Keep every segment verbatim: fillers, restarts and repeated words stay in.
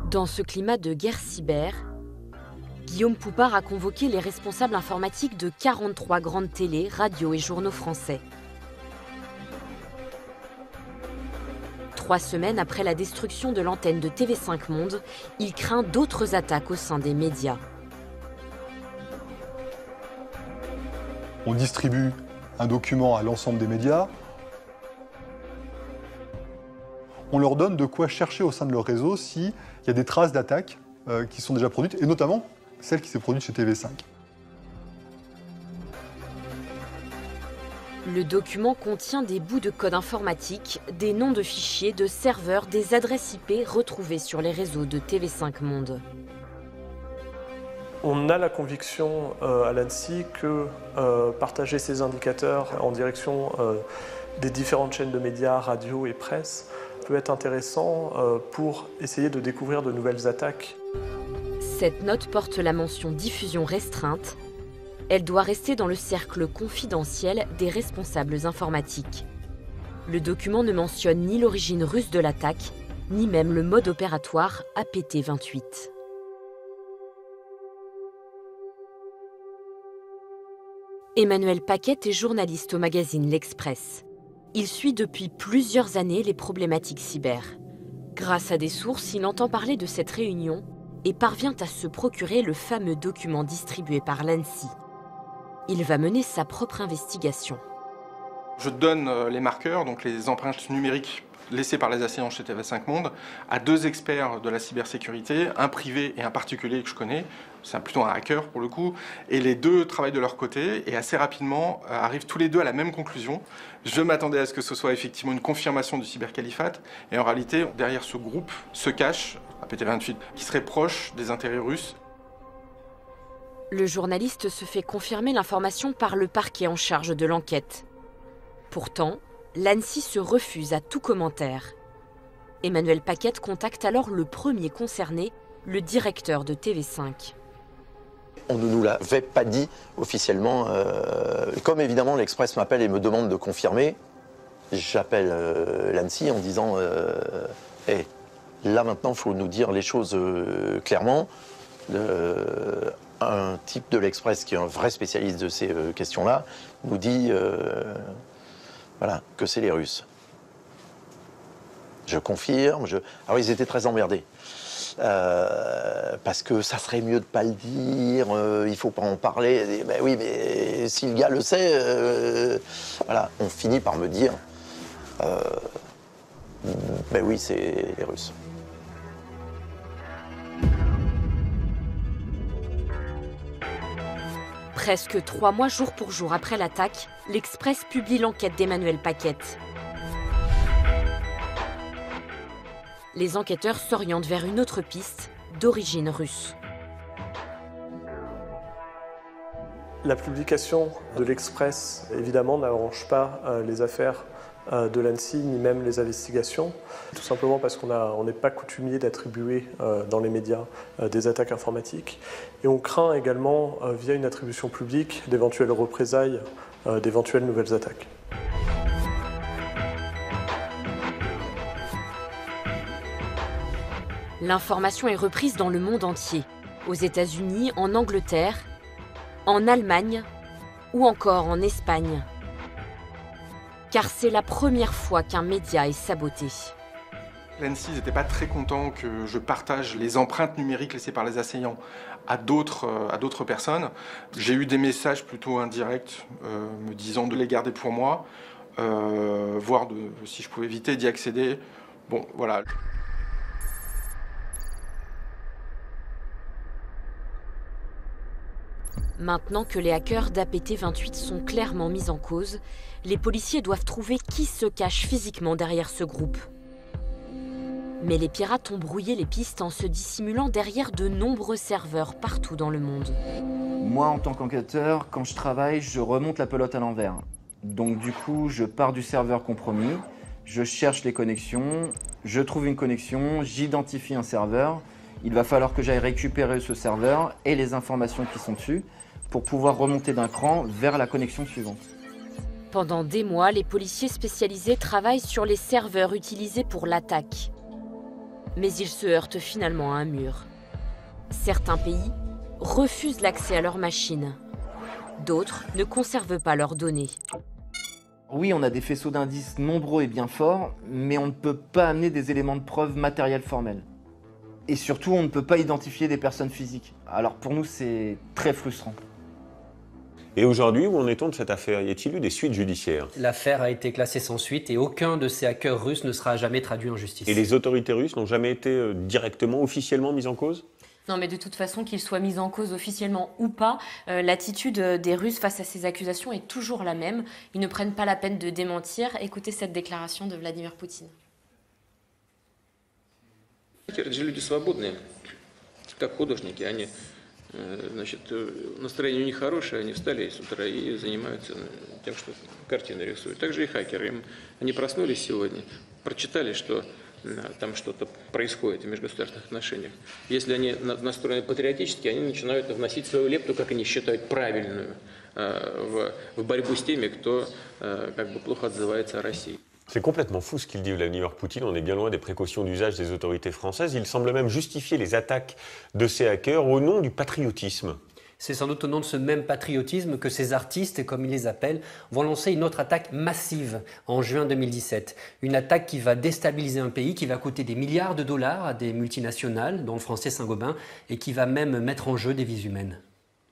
Dans ce climat de guerre cyber, Guillaume Poupard a convoqué les responsables informatiques de quarante-trois grandes télés, radios et journaux français. Trois semaines après la destruction de l'antenne de T V cinq Monde, il craint d'autres attaques au sein des médias. On distribue un document à l'ensemble des médias. On leur donne de quoi chercher au sein de leur réseau s'il y a des traces d'attaques euh, qui sont déjà produites, et notamment celle qui s'est produite chez T V cinq. Le document contient des bouts de code informatique, des noms de fichiers, de serveurs, des adresses I P retrouvées sur les réseaux de T V cinq Monde. On a la conviction euh, à l'ANSSI que euh, partager ces indicateurs en direction euh, des différentes chaînes de médias, radio et presse peut être intéressant euh, pour essayer de découvrir de nouvelles attaques. Cette note porte la mention diffusion restreinte. Elle doit rester dans le cercle confidentiel des responsables informatiques. Le document ne mentionne ni l'origine russe de l'attaque, ni même le mode opératoire A P T vingt-huit. Emmanuel Paquette est journaliste au magazine L'Express. Il suit depuis plusieurs années les problématiques cyber. Grâce à des sources, il entend parler de cette réunion et parvient à se procurer le fameux document distribué par l'ANSSI. Il va mener sa propre investigation. Je donne les marqueurs, donc les empreintes numériques laissées par les assaillants chez T V cinq Monde, à deux experts de la cybersécurité, un privé et un particulier que je connais. C'est plutôt un hacker pour le coup. Et les deux travaillent de leur côté et assez rapidement arrivent tous les deux à la même conclusion. Je m'attendais à ce que ce soit effectivement une confirmation du cybercalifate. Et en réalité, derrière ce groupe se cache A P T vingt-huit, qui serait proche des intérêts russes. Le journaliste se fait confirmer l'information par le parquet en charge de l'enquête. Pourtant, l'ANSSI se refuse à tout commentaire. Emmanuel Paquette contacte alors le premier concerné, le directeur de T V cinq. On ne nous l'avait pas dit officiellement. Euh, comme évidemment l'Express m'appelle et me demande de confirmer, j'appelle euh, l'ANSSI en disant euh, hey, là maintenant il faut nous dire les choses euh, clairement. Euh, un type de l'Express qui est un vrai spécialiste de ces euh, questions-là nous dit euh, voilà, que c'est les Russes. Je confirme. Je... Alors ils étaient très emmerdés. Euh, parce que ça serait mieux de ne pas le dire, euh, il ne faut pas en parler. Ben oui, mais si le gars le sait, euh, voilà, on finit par me dire, euh, ben oui, c'est les Russes. Presque trois mois jour pour jour après l'attaque, l'Express publie l'enquête d'Emmanuel Paquette. Les enquêteurs s'orientent vers une autre piste, d'origine russe. La publication de l'Express, évidemment, n'arrange pas euh, les affaires euh, de l'ANSSI, ni même les investigations, tout simplement parce qu'on on n'est pas coutumier d'attribuer euh, dans les médias euh, des attaques informatiques. Et on craint également, euh, via une attribution publique, d'éventuelles représailles, euh, d'éventuelles nouvelles attaques. L'information est reprise dans le monde entier, aux États-Unis, en Angleterre, en Allemagne ou encore en Espagne. Car c'est la première fois qu'un média est saboté. L'ANSSI n'était pas très content que je partage les empreintes numériques laissées par les assaillants à d'autres à d'autres personnes. J'ai eu des messages plutôt indirects euh, me disant de les garder pour moi, euh, voire de, si je pouvais éviter d'y accéder. Bon, voilà. Maintenant que les hackers d'A P T vingt-huit sont clairement mis en cause, les policiers doivent trouver qui se cache physiquement derrière ce groupe. Mais les pirates ont brouillé les pistes en se dissimulant derrière de nombreux serveurs partout dans le monde. Moi, en tant qu'enquêteur, quand je travaille, je remonte la pelote à l'envers. Donc du coup, je pars du serveur compromis, je cherche les connexions, je trouve une connexion, j'identifie un serveur. Il va falloir que j'aille récupérer ce serveur et les informations qui sont dessus pour pouvoir remonter d'un cran vers la connexion suivante. Pendant des mois, les policiers spécialisés travaillent sur les serveurs utilisés pour l'attaque. Mais ils se heurtent finalement à un mur. Certains pays refusent l'accès à leurs machines. D'autres ne conservent pas leurs données. Oui, on a des faisceaux d'indices nombreux et bien forts, mais on ne peut pas amener des éléments de preuve matériels formels. Et surtout, on ne peut pas identifier des personnes physiques. Alors pour nous, c'est très frustrant. Et aujourd'hui, où en est-on de cette affaire? Y a-t-il eu des suites judiciaires? L'affaire a été classée sans suite et aucun de ces hackers russes ne sera jamais traduit en justice. Et les autorités russes n'ont jamais été euh, directement, officiellement mises en cause? Non, mais de toute façon, qu'ils soient mis en cause officiellement ou pas, euh, l'attitude des Russes face à ces accusations est toujours la même. Ils ne prennent pas la peine de démentir. Écoutez cette déclaration de Vladimir Poutine. Это же люди свободные, как художники. Они, значит, настроение у них хорошее, они встали с утра и занимаются тем, что картины рисуют. Также и хакеры. Им, они проснулись сегодня, прочитали, что там что-то происходит в межгосударственных отношениях. Если они настроены патриотически, они начинают вносить свою лепту, как они считают, правильную, в, в борьбу с теми, кто как бы плохо отзывается о России. C'est complètement fou ce qu'il dit Vladimir Poutine, on est bien loin des précautions d'usage des autorités françaises. Il semble même justifier les attaques de ces hackers au nom du patriotisme. C'est sans doute au nom de ce même patriotisme que ces artistes, comme ils les appellent, vont lancer une autre attaque massive en juin deux mille dix-sept. Une attaque qui va déstabiliser un pays, qui va coûter des milliards de dollars à des multinationales, dont le français Saint-Gobain, et qui va même mettre en jeu des vies humaines.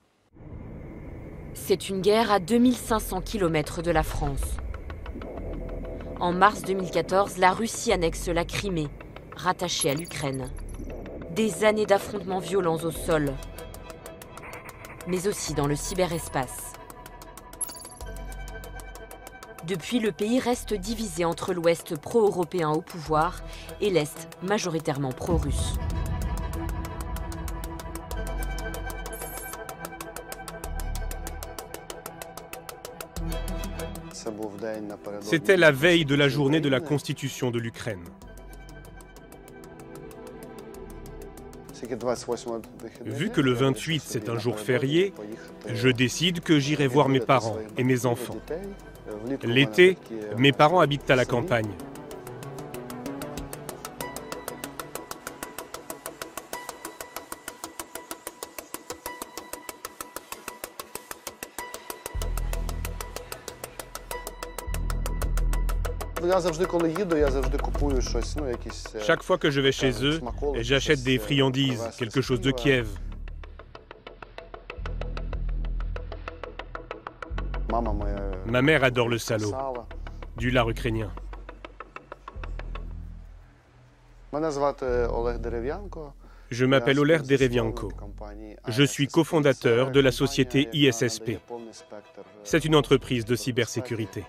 C'est une guerre à deux mille cinq cents kilomètres de la France. En mars deux mille quatorze, la Russie annexe la Crimée, rattachée à l'Ukraine. Des années d'affrontements violents au sol, mais aussi dans le cyberespace. Depuis, le pays reste divisé entre l'Ouest pro-européen au pouvoir et l'Est majoritairement pro-russe. C'était la veille de la journée de la constitution de l'Ukraine. Vu que le vingt-huit c'est un jour férié, je décide que j'irai voir mes parents et mes enfants. L'été, mes parents habitent à la campagne. Chaque fois que je vais chez eux, j'achète des friandises, quelque chose de Kiev. Ma mère adore le salo, du lard ukrainien. Je m'appelle Oleg Derevianko. Je suis cofondateur de la société I S S P. C'est une entreprise de cybersécurité.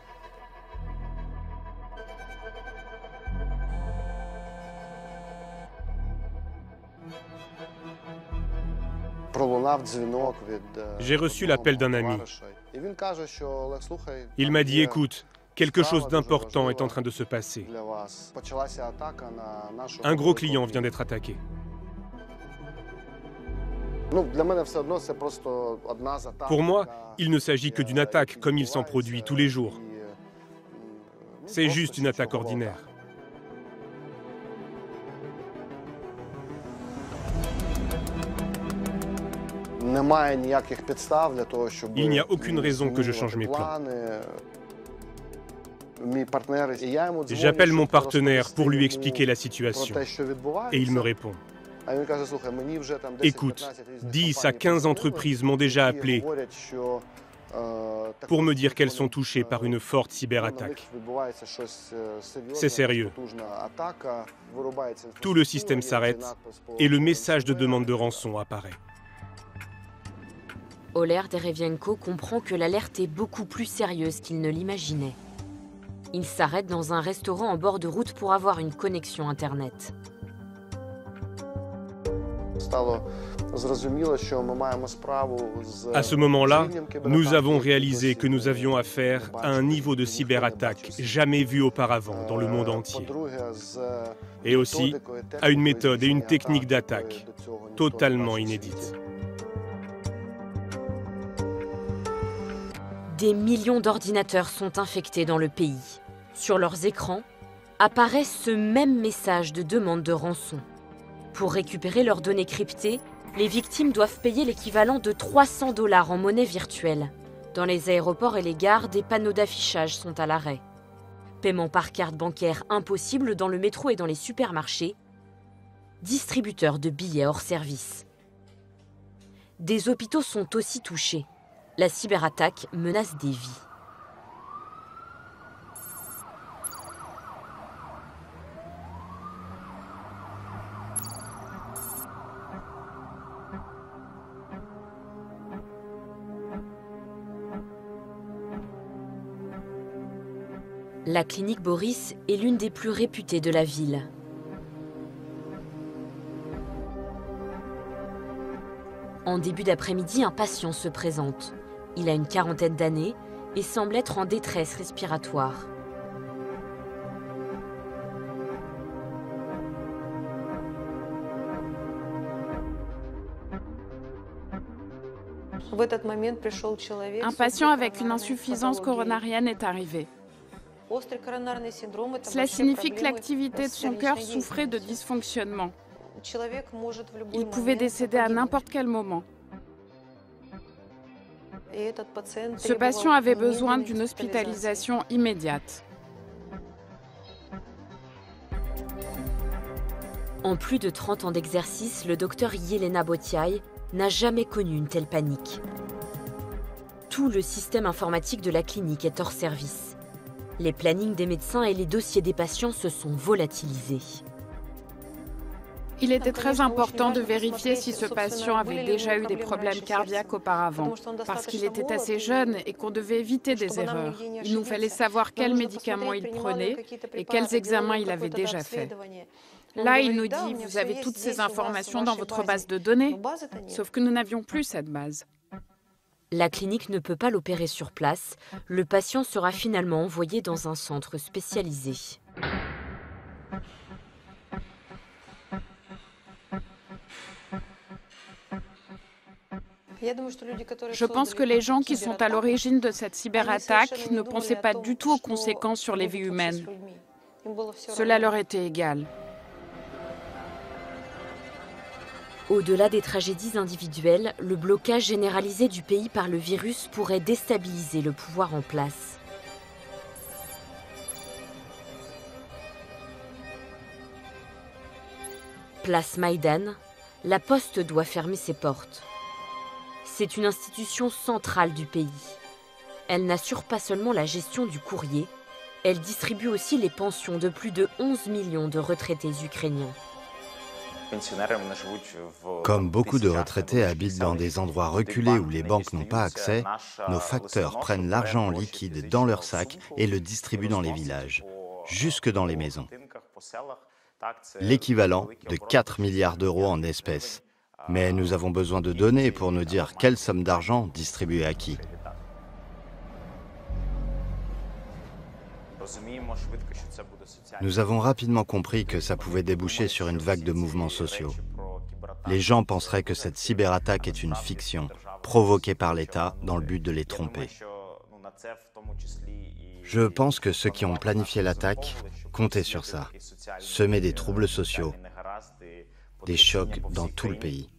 J'ai reçu l'appel d'un ami. Il m'a dit, écoute, quelque chose d'important est en train de se passer. Un gros client vient d'être attaqué. Pour moi, il ne s'agit que d'une attaque, comme il s'en produit tous les jours. C'est juste une attaque ordinaire. Il n'y a aucune raison que je change mes plans. J'appelle mon partenaire pour lui expliquer la situation. Et il me répond. Écoute, dix à quinze entreprises m'ont déjà appelé pour me dire qu'elles sont touchées par une forte cyberattaque. C'est sérieux. Tout le système s'arrête et le message de demande de rançon apparaît. Oleg Derevianko comprend que l'alerte est beaucoup plus sérieuse qu'il ne l'imaginait. Il s'arrête dans un restaurant en bord de route pour avoir une connexion Internet. À ce moment-là, nous avons réalisé que nous avions affaire à un niveau de cyberattaque jamais vu auparavant dans le monde entier. Et aussi à une méthode et une technique d'attaque totalement inédite. Des millions d'ordinateurs sont infectés dans le pays. Sur leurs écrans, apparaît ce même message de demande de rançon. Pour récupérer leurs données cryptées, les victimes doivent payer l'équivalent de trois cents dollars en monnaie virtuelle. Dans les aéroports et les gares, des panneaux d'affichage sont à l'arrêt. Paiement par carte bancaire impossible dans le métro et dans les supermarchés. Distributeurs de billets hors service. Des hôpitaux sont aussi touchés. La cyberattaque menace des vies. La clinique Boris est l'une des plus réputées de la ville. En début d'après-midi, un patient se présente. Il a une quarantaine d'années et semble être en détresse respiratoire. Un patient avec une insuffisance coronarienne est arrivé. Cela signifie que l'activité de son cœur souffrait de dysfonctionnement. Il pouvait décéder à n'importe quel moment. Ce patient avait besoin d'une hospitalisation immédiate. En plus de trente ans d'exercice, le docteur Yelena Botiaï n'a jamais connu une telle panique. Tout le système informatique de la clinique est hors service. Les plannings des médecins et les dossiers des patients se sont volatilisés. Il était très important de vérifier si ce patient avait déjà eu des problèmes cardiaques auparavant, parce qu'il était assez jeune et qu'on devait éviter des erreurs. Il nous fallait savoir quels médicaments il prenait et quels examens il avait déjà faits. Là, il nous dit « Vous avez toutes ces informations dans votre base de données », sauf que nous n'avions plus cette base. La clinique ne peut pas l'opérer sur place. Le patient sera finalement envoyé dans un centre spécialisé. Je pense que les gens qui sont à l'origine de cette cyberattaque ne pensaient pas du tout aux conséquences sur les vies humaines. Cela leur était égal. Au-delà des tragédies individuelles, le blocage généralisé du pays par le virus pourrait déstabiliser le pouvoir en place. Place Maïdan, la Poste doit fermer ses portes. C'est une institution centrale du pays. Elle n'assure pas seulement la gestion du courrier, elle distribue aussi les pensions de plus de onze millions de retraités ukrainiens. Comme beaucoup de retraités habitent dans des endroits reculés où les banques n'ont pas accès, nos facteurs prennent l'argent en liquide dans leur sac et le distribuent dans les villages, jusque dans les maisons. L'équivalent de quatre milliards d'euros en espèces. Mais nous avons besoin de données pour nous dire quelle somme d'argent distribuer à qui. Nous avons rapidement compris que ça pouvait déboucher sur une vague de mouvements sociaux. Les gens penseraient que cette cyberattaque est une fiction, provoquée par l'État dans le but de les tromper. Je pense que ceux qui ont planifié l'attaque comptaient sur ça, semer des troubles sociaux, des chocs dans tout le pays.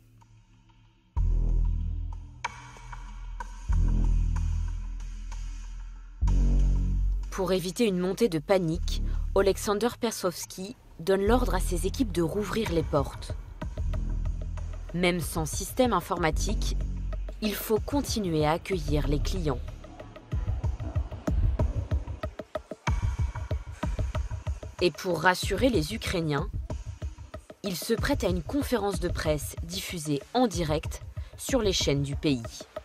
Pour éviter une montée de panique, Alexander Persowski donne l'ordre à ses équipes de rouvrir les portes. Même sans système informatique, il faut continuer à accueillir les clients. Et pour rassurer les Ukrainiens, il se prête à une conférence de presse diffusée en direct sur les chaînes du pays.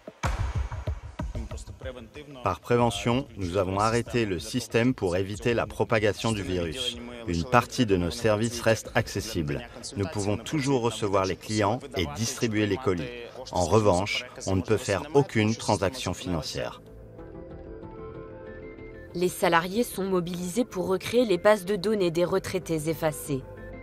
Par prévention, nous avons arrêté le système pour éviter la propagation du virus. Une partie de nos services reste accessible. Nous pouvons toujours recevoir les clients et distribuer les colis. En revanche, on ne peut faire aucune transaction financière. Les salariés sont mobilisés pour recréer les bases de données des retraités effacés.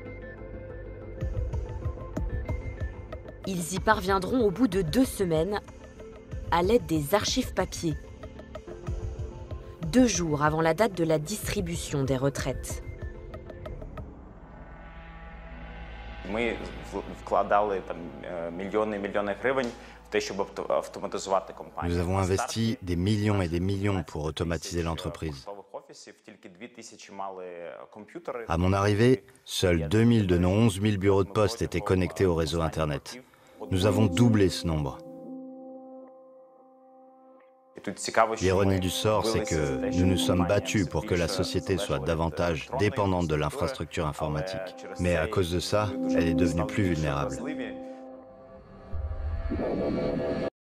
Ils y parviendront au bout de deux semaines à l'aide des archives papier, deux jours avant la date de la distribution des retraites. Nous avons investi des millions et des millions pour automatiser l'entreprise. À mon arrivée, seuls deux mille de nos onze mille bureaux de poste étaient connectés au réseau Internet. Nous avons doublé ce nombre. L'ironie du sort, c'est que nous nous sommes battus pour que la société soit davantage dépendante de l'infrastructure informatique. Mais à cause de ça, elle est devenue plus vulnérable.